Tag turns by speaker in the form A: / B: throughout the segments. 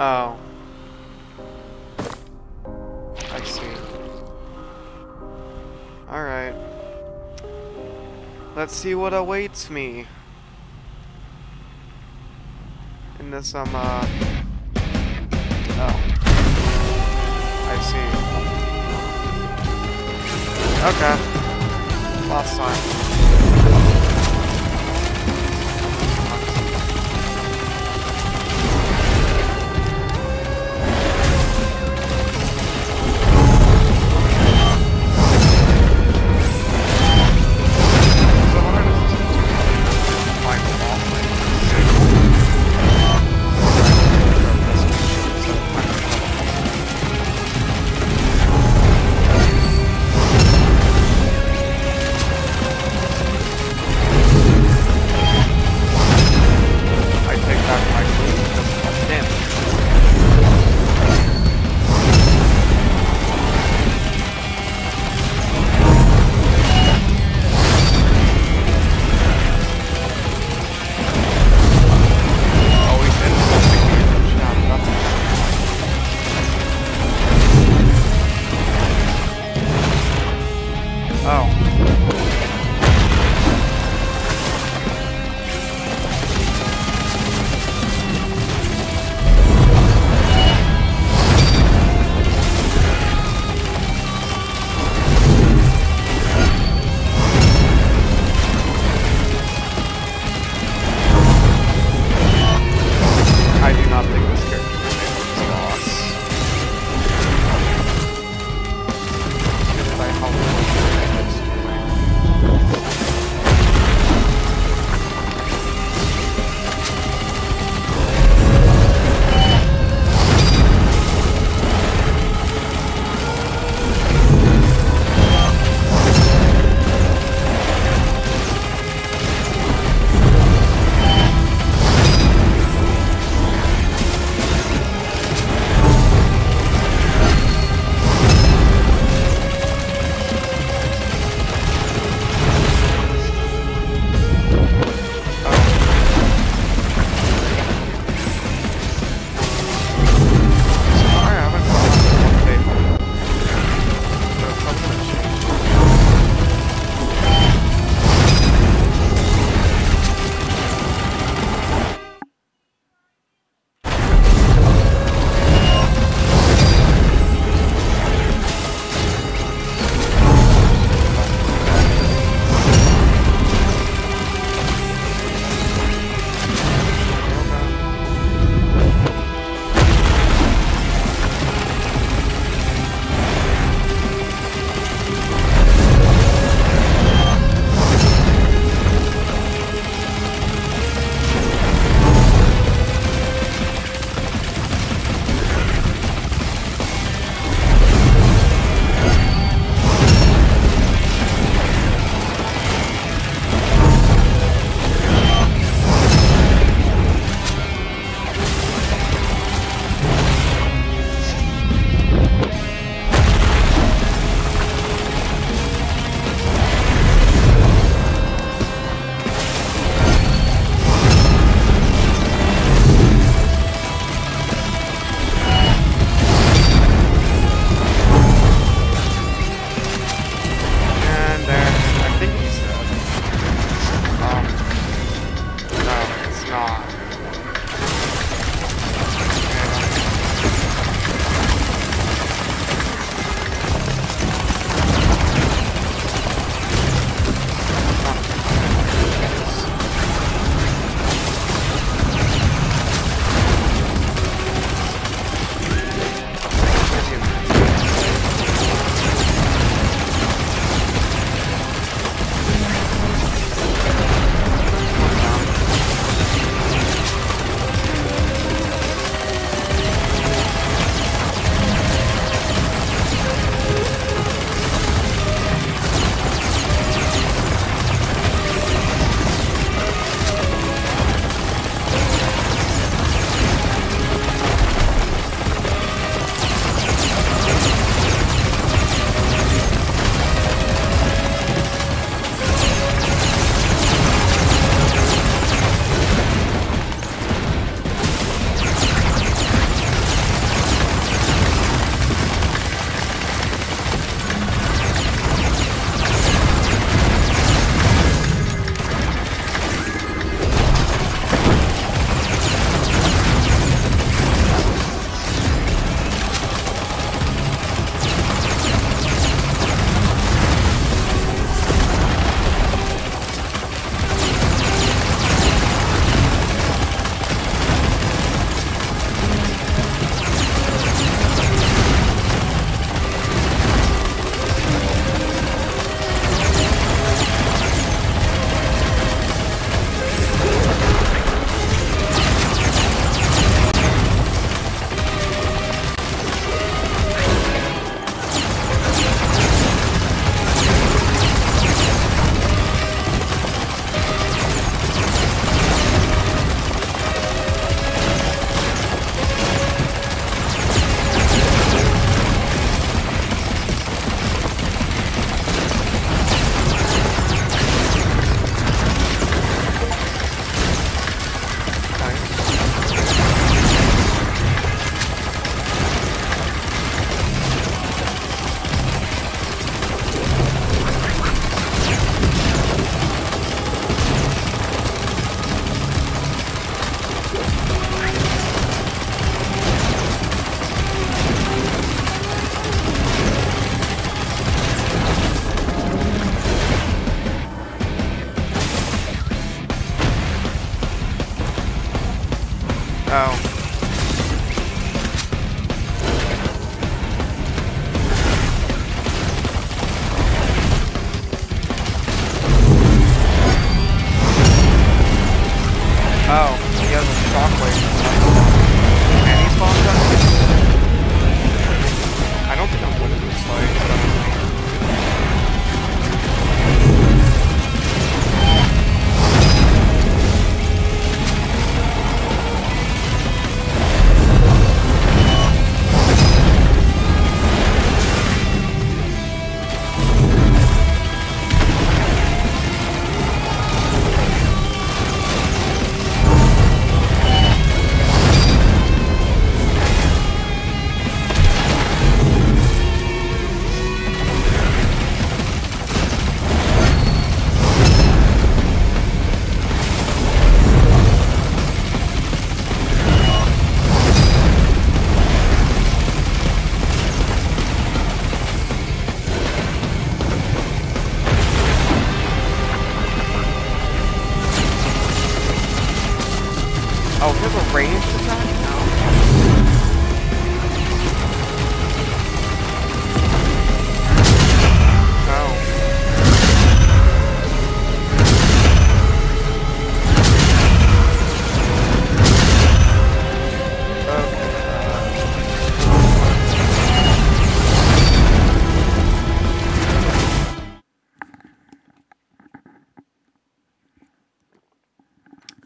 A: Oh. I see. Alright. Let's see what awaits me. In this, oh. I see. Okay. Last time.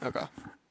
B: Okay.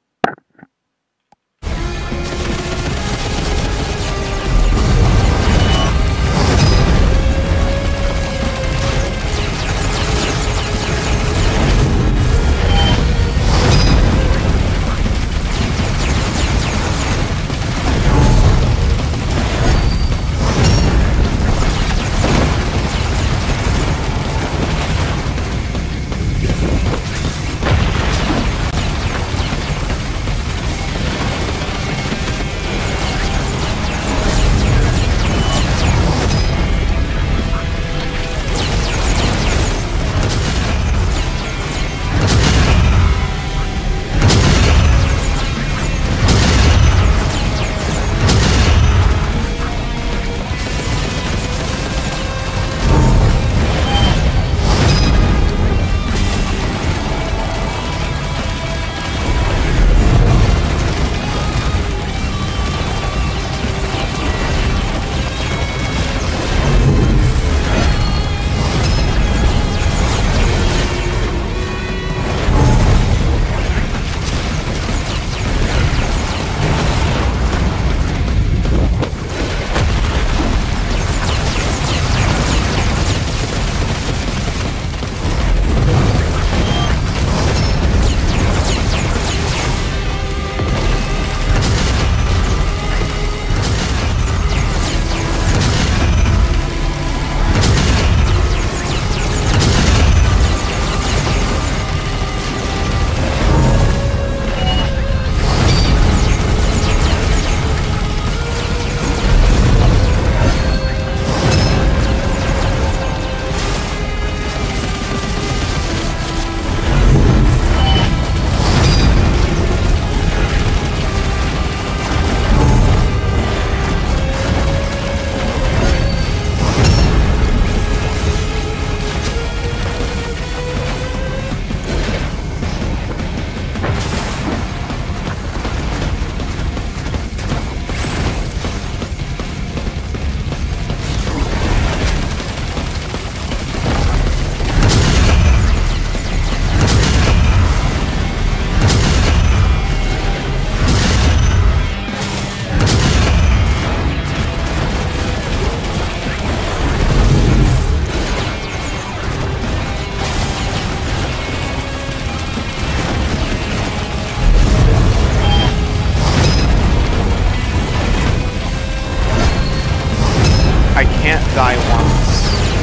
A: I can't die once.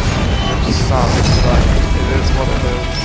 A: Which sucks, but it is what it is.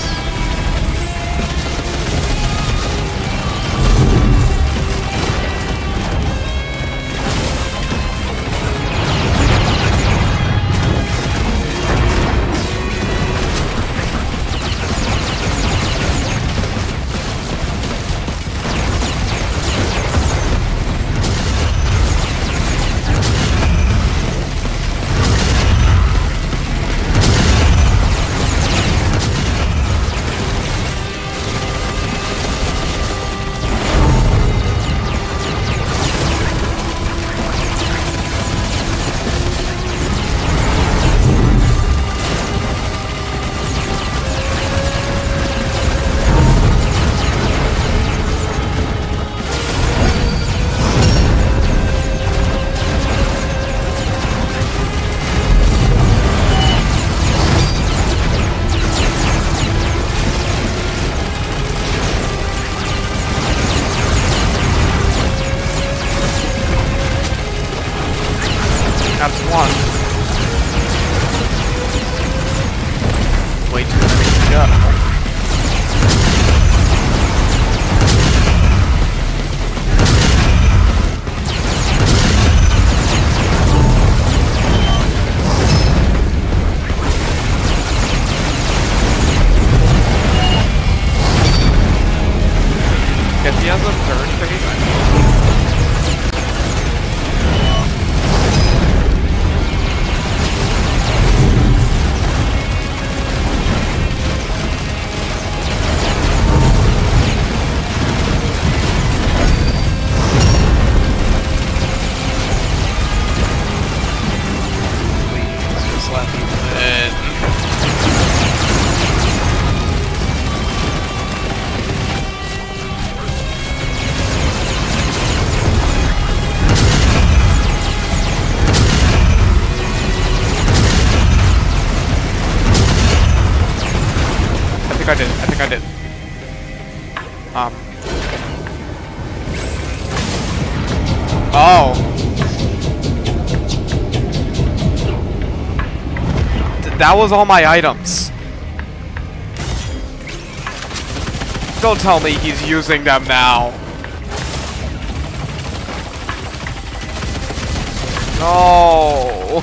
A: think I did. I think I did. Oh. That was all my items. Don't tell me he's using them now. No.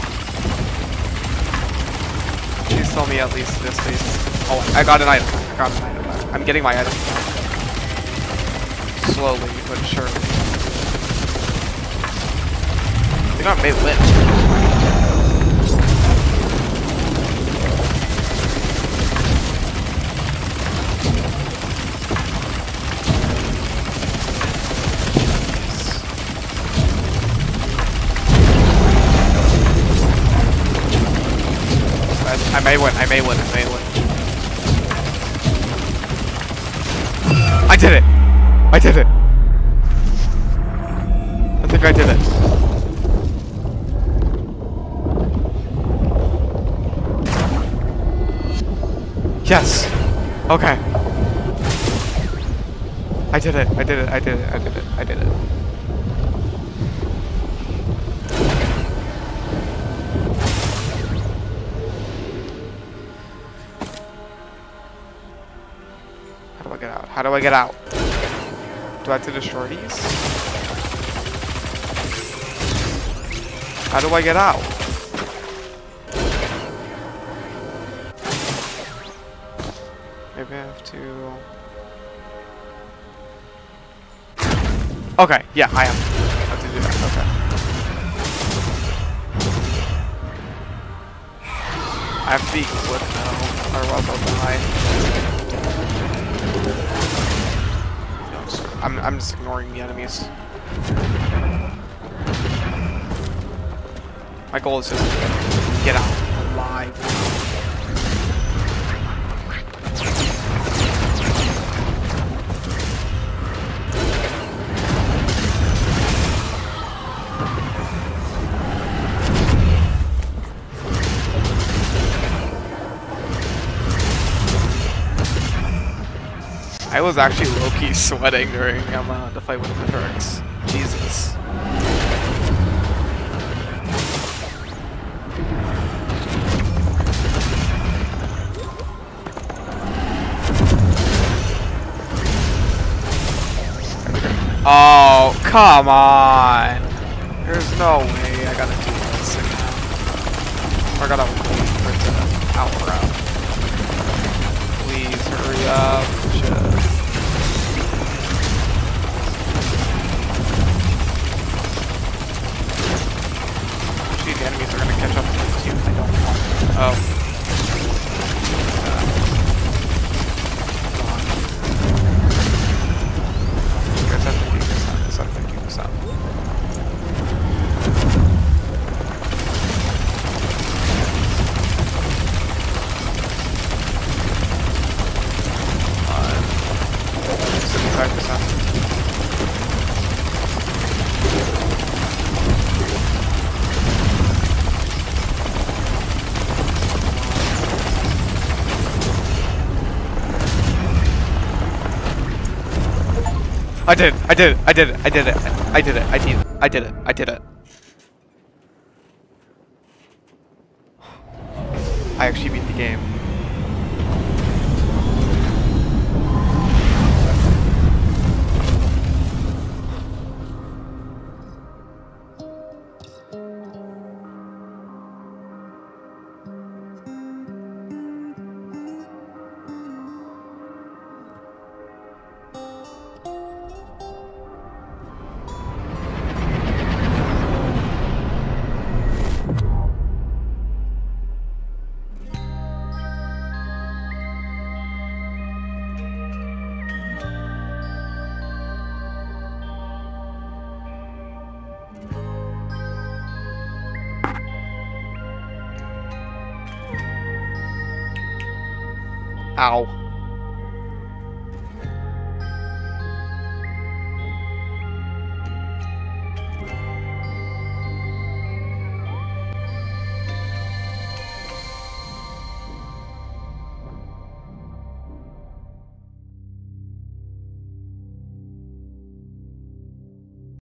A: Please tell me at least this, please. Oh, I got an item. I got an item back. I'm getting my item back. Slowly, but surely. They got made lit. I may win, I may win, I may win. I did it! I did it! I think I did it. Yes! Okay. I did it, I did it, I did it, I did it, I did it. How do I get out? Do I have to destroy these? How do I get out? Maybe I have to... Okay, yeah, I have to do that, okay. I have to be quick now, otherwise I'll die. I'm just ignoring the enemies. My goal is just to get out alive. I was actually low-key sweating during the fight with Mithrix. Jesus. Oh, come on! There's no way I gotta do this again. Or I gotta wait for it to power up. Please hurry up. Shit. Actually, the enemies are gonna catch up to me too. I don't want. Oh. I did it, I did it, I did it, I did it, I did it, I did it, I did it, I did it. I actually beat the game. Ow.